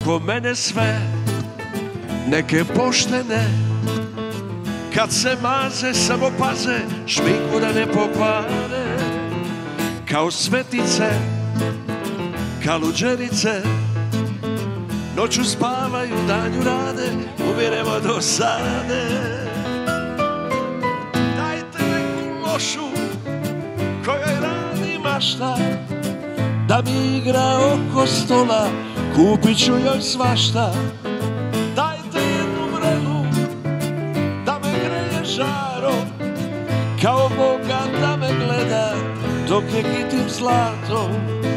oko mene sve neke poštene, kad se maze samo paze šminku da ne pokvare, kao svetice, kaluđerice, noću spavaju, danju rade, umiremo do sade. Dajte neku lošu kojoj radi mašta, da mi igra oko stola, kupit ću joj svašta. Dajte jednu vrelu da me greje žarom, kao Boga da me gleda dok je kitim zlatom.